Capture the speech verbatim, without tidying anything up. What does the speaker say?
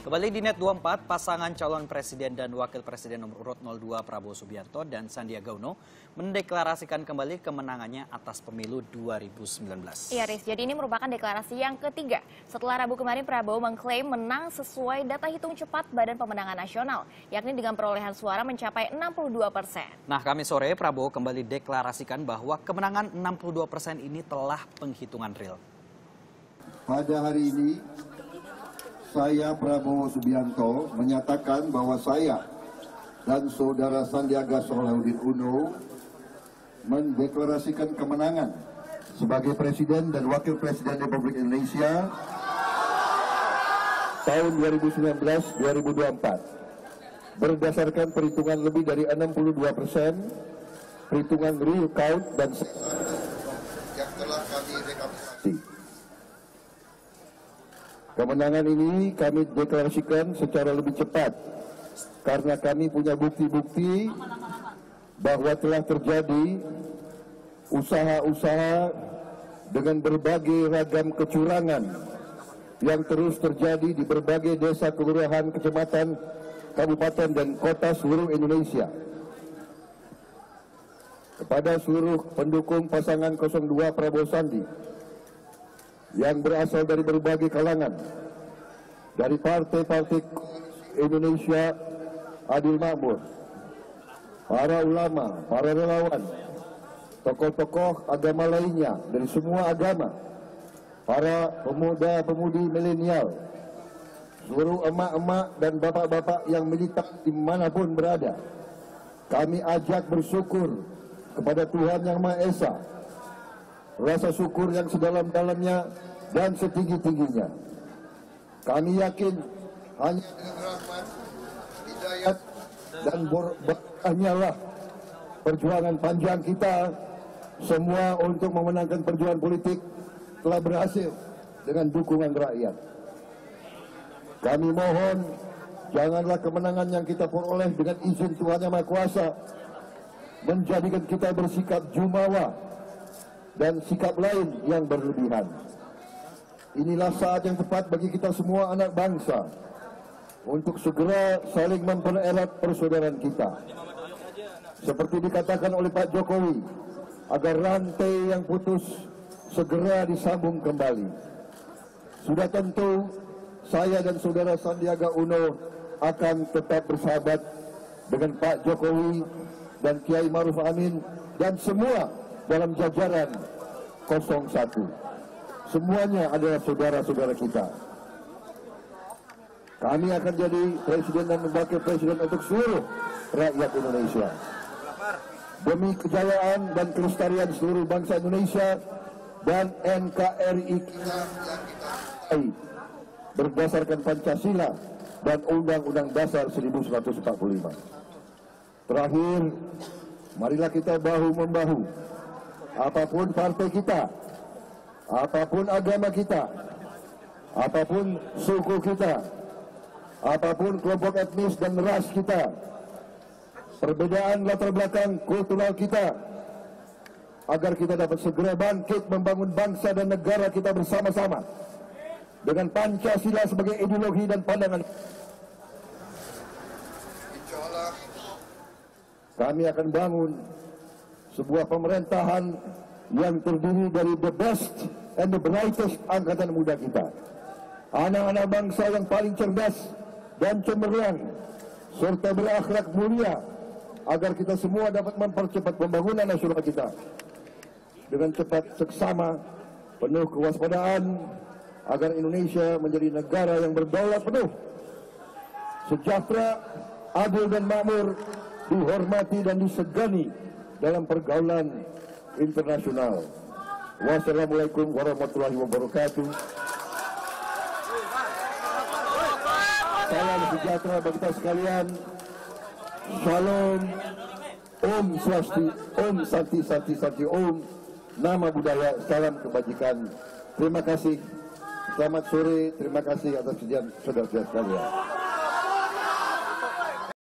Kembali di Net dua puluh empat, pasangan calon presiden dan wakil presiden nomor urut nol dua Prabowo Subianto dan Sandiaga Uno mendeklarasikan kembali kemenangannya atas pemilu dua ribu sembilan belas. Iya, Riz, jadi ini merupakan deklarasi yang ketiga. Setelah Rabu kemarin Prabowo mengklaim menang sesuai data hitung cepat Badan Pemenangan Nasional, yakni dengan perolehan suara mencapai enam puluh dua persen. Nah, Kamis sore Prabowo kembali deklarasikan bahwa kemenangan enam puluh dua persen ini telah penghitungan real. Pada hari ini, saya Prabowo Subianto menyatakan bahwa saya dan saudara Sandiaga Salahuddin Uno mendeklarasikan kemenangan sebagai Presiden dan Wakil Presiden Republik Indonesia tahun dua ribu sembilan belas sampai dua ribu dua puluh empat berdasarkan perhitungan lebih dari enam puluh dua persen, perhitungan real count dan yang telah kami rekapitulasi. Kemenangan ini kami deklarasikan secara lebih cepat karena kami punya bukti-bukti bahwa telah terjadi usaha-usaha dengan berbagai ragam kecurangan yang terus terjadi di berbagai desa, kelurahan, kecamatan, kabupaten, dan kota seluruh Indonesia. Kepada seluruh pendukung pasangan nol dua Prabowo Sandi yang berasal dari berbagai kalangan, dari partai-partai Indonesia Adil Makmur, para ulama, para relawan, tokoh-tokoh agama lainnya dari semua agama, para pemuda-pemudi milenial, seluruh emak-emak dan bapak-bapak yang militan dimanapun berada, kami ajak bersyukur kepada Tuhan Yang Maha Esa, rasa syukur yang sedalam-dalamnya dan setinggi-tingginya. Kami yakin hanya dengan rahmat, hidayat, dan berkahnya lah perjuangan panjang kita semua untuk memenangkan perjuangan politik telah berhasil dengan dukungan rakyat. Kami mohon janganlah kemenangan yang kita peroleh dengan izin Tuhan Yang Maha Kuasa menjadikan kita bersikap jumawa dan sikap lain yang berlebihan. Inilah saat yang tepat bagi kita semua anak bangsa untuk segera saling mempererat persaudaraan kita. Seperti dikatakan oleh Pak Jokowi, agar rantai yang putus segera disambung kembali. Sudah tentu saya dan saudara Sandiaga Uno akan tetap bersahabat dengan Pak Jokowi dan Kiai Ma'ruf Amin dan semua dalam jajaran nol satu. Semuanya adalah saudara-saudara kita. Kami akan jadi presiden dan wakil presiden untuk seluruh rakyat Indonesia. Demi kejayaan dan kelestarian seluruh bangsa Indonesia dan N K R I kita yang kita berdasarkan Pancasila dan Undang-Undang Dasar seribu sembilan ratus empat puluh lima. Terakhir, marilah kita bahu-membahu. Apapun partai kita, apapun agama kita, apapun suku kita, apapun kelompok etnis dan ras kita, perbedaan latar belakang kultural kita, agar kita dapat segera bangkit membangun bangsa dan negara kita bersama-sama dengan Pancasila sebagai ideologi dan pandangan. Insyaallah kami akan bangun sebuah pemerintahan yang terdiri dari the best and the brightest angkatan muda kita. Anak-anak bangsa yang paling cerdas dan cemerlang serta berakhlak mulia, agar kita semua dapat mempercepat pembangunan nasional kita dengan cepat, seksama, penuh kewaspadaan, agar Indonesia menjadi negara yang berdaulat penuh, sejahtera, adil dan makmur, dihormati dan disegani dalam pergaulan internasional. Wassalamualaikum warahmatullahi wabarakatuh. Salam sejahtera bagi kita sekalian. Shalom. Om Swasti, Om Santi Santi Santi Om. Nama budaya, salam kebajikan. Terima kasih. Selamat sore. Terima kasih atas kejadian saudara-saudara sekalian.